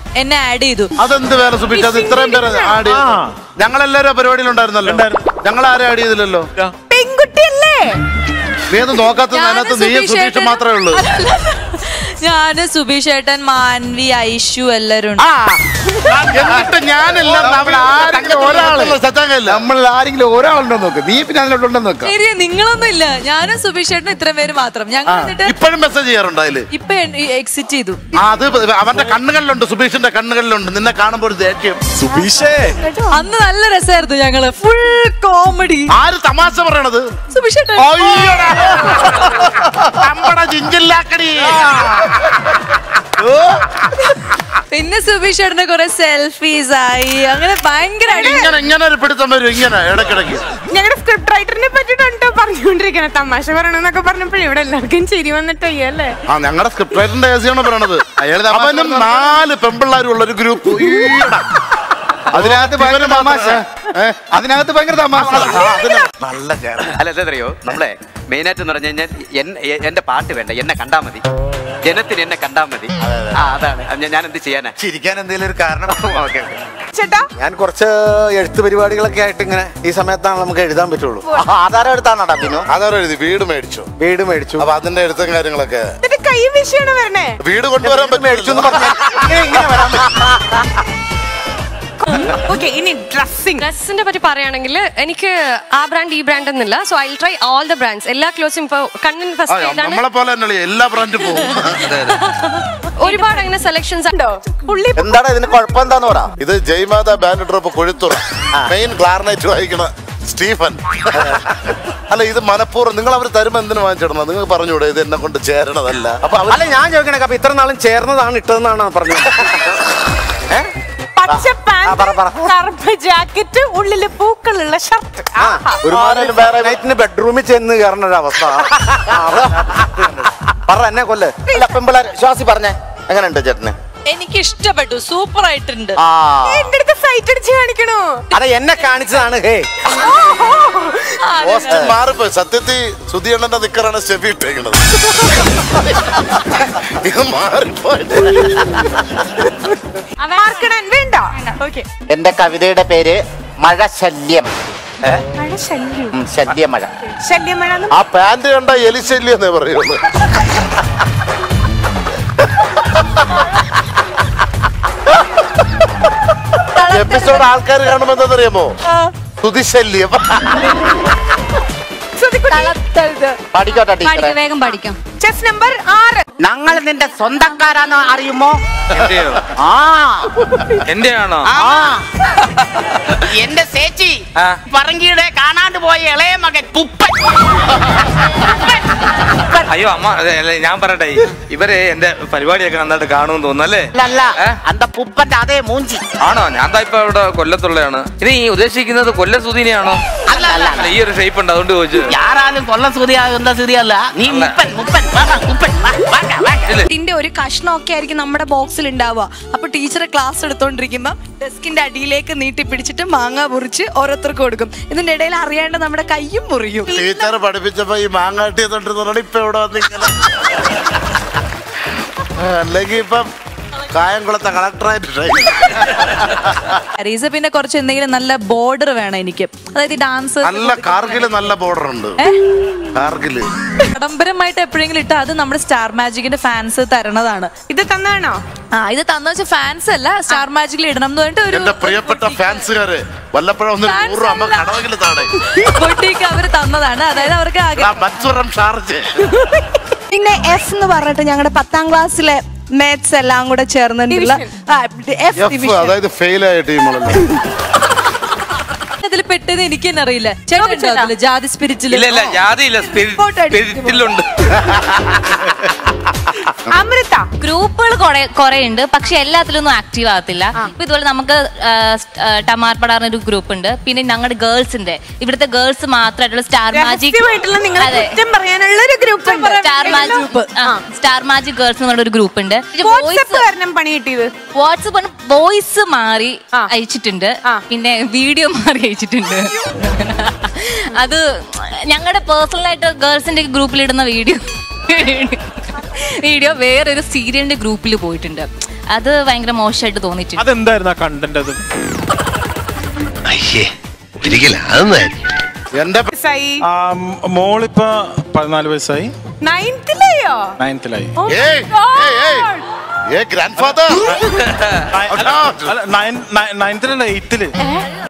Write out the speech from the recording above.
എന്നെ ആഡ് ചെയ്തു. അതെന്ത് വേറെ സുബീഷ്? അത് ഇത്രയും പേര് ആഡ് ചെയ്തു. ഞങ്ങളെല്ലാരും പരിപാടിയിലുണ്ടായിരുന്നല്ലോ. ഞങ്ങൾ ആരും ആഡ് ചെയ്തില്ലല്ലോ. പെൺകുട്ടിയല്ലേ നീ ഒന്ന് നോക്കാത്ത അതിനകത്ത് നീ സുബീഷ് മാത്രമേ ഉള്ളൂ. ഞാന് സുബീഷ് ഏട്ടൻ, മാൻവി, ഐഷു എല്ലാരും എന്നിട്ട് ഞാനില്ല. നമ്മൾ ഒരാളുണ്ടോ നോക്ക്. നീ പിന്നെ അതിലോട്ടുണ്ടോ നോക്ക. ശരി, നിങ്ങളൊന്നും ഇല്ല. ഞാനും സുബീഷ് ഏട്ടനും ഇത്രയും പേര് മാത്രം. ഞങ്ങൾ ഇപ്പോഴും മെസ്സേജ് ചെയ്യാറുണ്ട് അതില്. ഇപ്പൊ എക്സിറ്റ് ചെയ്തു. അത് അവന്റെ കണ്ണുകളിലുണ്ട്, സുബീഷിന്റെ കണ്ണുകളിലുണ്ട്. നിന്നെ കാണുമ്പോൾ ഒരു ദേഷ്യം. സുബീഷേ അന്ന് നല്ല രസമായിരുന്നു. ഞങ്ങള് ഫുൾ കോമഡി. ആര് തമാശ പറയണത്? സുബീഷ് ഏട്ടൻ. പിന്നെ സുബീഷ് ഏട്ടന്റെ കുറെ സെൽഫീസ് ആയി. അങ്ങനെ ഭയങ്കര ഇങ്ങനെ ഒരു പിടുത്തം വരും ഇങ്ങനെ ഇടക്കിടക്ക്. ഞങ്ങളുടെ സ്ക്രിപ്റ്റ് റൈറ്ററിനെ പറ്റിട്ടോ പറഞ്ഞുകൊണ്ടിരിക്കണ. തമാശ പറയണെന്നൊക്കെ പറഞ്ഞപ്പോൾ ഇവിടെ എല്ലാവർക്കും ചിരി വന്നിട്ടല്ലേ. ആ, ഞങ്ങളുടെ സ്ക്രിപ്റ്റ് റൈറ്ററിന്റെ കേസാണ് പറയണത്. അവനും 4 പെമ്പിള്ളാരും ഉള്ള ഒരു ഗ്രൂപ്പ്. അതിനകത്ത് ഭയങ്കര തമാശ. അതിനകത്ത് ഭയങ്കര തമാശ. നല്ല അല്ല എന്തറിയോ, നമ്മളെ മെയിനായിട്ട് എന്ന് പറഞ്ഞു കഴിഞ്ഞാൽ എന്റെ പാട്ട് വേണ്ട, എന്നെ കണ്ടാ മതി, ജനത്തിന് എന്നെ കണ്ടാ മതി. അതാണ് ഞാൻ എന്ത് ചെയ്യാനാ. ചിരിക്കാൻ എന്തെങ്കിലും ഒരു കാരണം. ചേട്ടാ, ഞാൻ കുറച്ച് എഴുത്ത് പരിപാടികളൊക്കെ ആയിട്ട് ഇങ്ങനെ ഈ സമയത്താണ് നമുക്ക് എഴുതാൻ പറ്റുള്ളൂ. ആധാരം എടുത്താണോടാ പിന്നെ? ആധാരം എഴുതി. വീട് മേടിച്ചു. അപ്പൊ അതിന്റെ എഴുത്തും കാര്യങ്ങളൊക്കെ കൈ വിഷയാണ് വരണേ. വീട് കൊണ്ടുവരാൻ മേടിച്ചു എന്ന് പറഞ്ഞാൽ ഇങ്ങനെ വരാൻ പറ്റും. ഇനി ഡ്രസ്സിനെ പറ്റി പറയുകയാണെങ്കിൽ എനിക്ക് ആ ബ്രാൻഡ് ഈ ബ്രാൻഡ് എന്നില്ല. So I try all the brands. എല്ലാ ക്ലോത്ത്സും ഇപ്പൊ കണ്ണിന് ഫസ്റ്റ് നമ്മളെ പോലെ തന്നെ എല്ലാ ബ്രാൻഡും പോകും. ഒരുപാട് അങ്ങനെ സെലക്ഷൻസ് ഉണ്ടോ? എന്താണ് ഇതിന് കുഴപ്പം? എന്താന്ന് പറ. ഇത് ജയ്മാത ബാൻഡ് ഡ്രോപ്പ് കൊഴുത്തുറ മെയിൻ ക്ലാർനൈറ്റ് വായിക്കണ സ്റ്റീഫൻ. അല്ല, ഇത് മനഃപൂർവ്വം നിങ്ങൾ അവർ തരുമ്പോ എന്തിനു വാങ്ങിച്ചിടണം? നിങ്ങൾ പറഞ്ഞൂടെ ഇത് എന്നെ കൊണ്ട് ചേരണതല്ല. അപ്പൊ അല്ല, ഞാൻ ചോദിക്കണേ, അപ്പൊ ഇത്ര നാളും ചേർന്നതാണ് ഇട്ടതെന്നാണ് പറഞ്ഞത്. പച്ച പാന്റ്, കറുപ്പ് ജാക്കറ്റ്, ഉള്ളില് പൂക്കളുള്ള ഷർട്ട്. ഒരു ബെഡ്റൂമിൽ ചെന്ന് കയറുന്ന ഒരു അവസ്ഥ. പറ, എന്നെ കൊല്ല്. പെമ്പിള്ളേർ ശ്വാസി പറഞ്ഞേ, എങ്ങനെയുണ്ട് ചേട്ടന്? എനിക്ക് ഇഷ്ടപ്പെട്ടു. സൂപ്പർ ആയിട്ടുണ്ട്. എന്റെ അടുത്ത് സൈറ്റ് അടിച്ച് കാണിക്കണോ? അതെ, എന്നെ കാണിച്ചതാണ്. മാറിപ്പോയി. സത്യത്തിൽ സുധിയണ്ണന്റെ നിക്കറാണ് സ്റ്റെഫി ഇട്ടേക്കണത്. ഇത് മാറിപ്പോയിട്ട് എന്റെ കവിതയുടെ പേര് മഴശല്യം. ശല്യമഴ. ആ പാന്റ് കണ്ട എലിശല്യം എന്നേ പറയുള്ളൂ. എപ്പിസോഡ് ആൾക്കാർ കാണുമ്പോ എന്താണെന്നറിയാമോ? സുധിശല്യം. വേഗം പഠിക്കാം. Chess number 6. ഞങ്ങൾ നിന്റെ സ്വന്തക്കാരാണോ അറിയുമോ? എന്റെയാണോ? എന്റെ ചേച്ചി പറങ്കിയുടെ കാണാണ്ട് പോയ ഇളയ മകൻ പുപ്പൻ. അയ്യോ അമ്മ, ഞാൻ പറയട്ടെ, ഇവരെ എന്റെ പരിപാടിയൊക്കെ നന്നായിട്ട് കാണുമെന്ന് തോന്നുന്നല്ലേ? അല്ല, അന്ത പുപ്പന്റെ അതേ മൂഞ്ചി ആണോ? ഞാൻ ഇപ്പൊ ഇവിടെ കൊല്ലത്തുള്ളതാണ്. ഇനി ഉദ്ദേശിക്കുന്നത് കൊല്ലം സുധീനെയാണോ? അല്ല, ഈ ഒരു ഷേപ്പ് ഉണ്ട്, അതുകൊണ്ട് ചോദിച്ചു. യാരാലും കൊല്ലം സൂര്യാകുന്ന സൂര്യല്ല, നീ മുപ്പൻ. ഇതിന്റെ ഒരു കഷ്ണമൊക്കെ ആയിരിക്കും നമ്മുടെ ബോക്സിൽ ഉണ്ടാവുക. അപ്പൊ ടീച്ചറെ ക്ലാസ് എടുത്തോണ്ടിരിക്കുമ്പോ ഡെസ്കിന്റെ അടിയിലേക്ക് നീട്ടി പിടിച്ചിട്ട് മാങ്ങ മുറിച്ച് ഓരോരുത്തർക്ക് കൊടുക്കും. ഇതിന്റെ ഇടയിൽ അറിയാണ്ട് നമ്മുടെ കയ്യും മുറിയും. ടീച്ചർ പഠിപ്പിച്ചപ്പോ ഈ മാങ്ങാട്ടി തൊട്ട് ഇപ്പൊ ഇവിടെ വന്നിങ്ങനെ. അല്ലെങ്കിൽ ഇപ്പം കായംകുളത്തെ കളക്ടറായിട്ട്. റീസ പിന്നെ കുറച്ച് എന്തെങ്കിലും നല്ല ബോർഡർ വേണം എനിക്ക്. അതായത് ഡാൻസ് നല്ല കാർഗില് നല്ല ബോർഡർ ഉണ്ട്. കാർഗില് ആഡംബരമായിട്ട് എപ്പോഴെങ്കിലും ഇട്ടാ അത് നമ്മുടെ സ്റ്റാർ മാജിക്കിന്റെ ഫാൻസ് തരണതാണ്. ഇത് തന്നാണോ? ഇത് തന്ന വെച്ചാൽ ഫാൻസ് അല്ല, സ്റ്റാർ മാജിക്കിൽ ഇടണം എന്ന് പറഞ്ഞിട്ട് ഒരു എന്റെ പ്രിയപ്പെട്ട ഫാൻസുകാര് വല്ലപ്പോഴും ഒന്ന് 100 രൂപ കടവെങ്കിലും താഴെ ബൊട്ടീക്ക് അവര് തന്നതാണ്. അതായത് അവർക്ക് പിന്നെ എഫ് എന്ന് പറഞ്ഞിട്ട് ഞങ്ങളുടെ 10ാം ക്ലാസ്സിലെ മാത്സ് എല്ലാം കൂടെ ചേർന്നിട്ടുള്ള അതായത് ഫെയിൽ ആയ ടീമുകളല്ലേ. അതിൽ പെട്ടെന്ന് എനിക്ക് തന്നെ അറിയില്ല. ജാതി സ്പിരിറ്റിൽ ഇല്ല, ജാതി ഇല്ല, സ്പിരിറ്റിലുണ്ട്. അമൃത ഗ്രൂപ്പുകൾ കുറെ ഉണ്ട്, പക്ഷെ എല്ലാത്തിലൊന്നും ആക്റ്റീവ് ആകത്തില്ല. ഇപ്പൊ ഇതുപോലെ നമുക്ക് ടമാർപടാർന്ന ഒരു ഗ്രൂപ്പ് ഉണ്ട്. പിന്നെ ഞങ്ങളുടെ ഗേൾസിന്റെ ഇവിടുത്തെ ഗേൾസ് മാത്രമായിട്ടുള്ള star magic star magic girls എന്നുള്ള ഒരു ഗ്രൂപ്പ് ഉണ്ട്. വാട്സ്ആപ്പ് വോയിസ് മാറി അയച്ചിട്ടുണ്ട്, പിന്നെ വീഡിയോ മാറി അയച്ചിട്ടുണ്ട്. അത് ഞങ്ങളുടെ പേഴ്സണലായിട്ട് ഗേൾസിന്റെ ഗ്രൂപ്പിലിടുന്ന വീഡിയോ വേറൊരു സീരിയലിന്റെ ഗ്രൂപ്പിൽ പോയിട്ടുണ്ട്. അത് ഭയങ്കര മോശമായിട്ട് തോന്നിയിട്ടുണ്ട്. അതെന്തായിരുന്നു ആ കണ്ടന്റ്? അത് എന്റെ മോളിപ്പോ 14 വയസ്സായി, 9th-ലായി. Grand father 9th-ലല്ല 8th-ല്.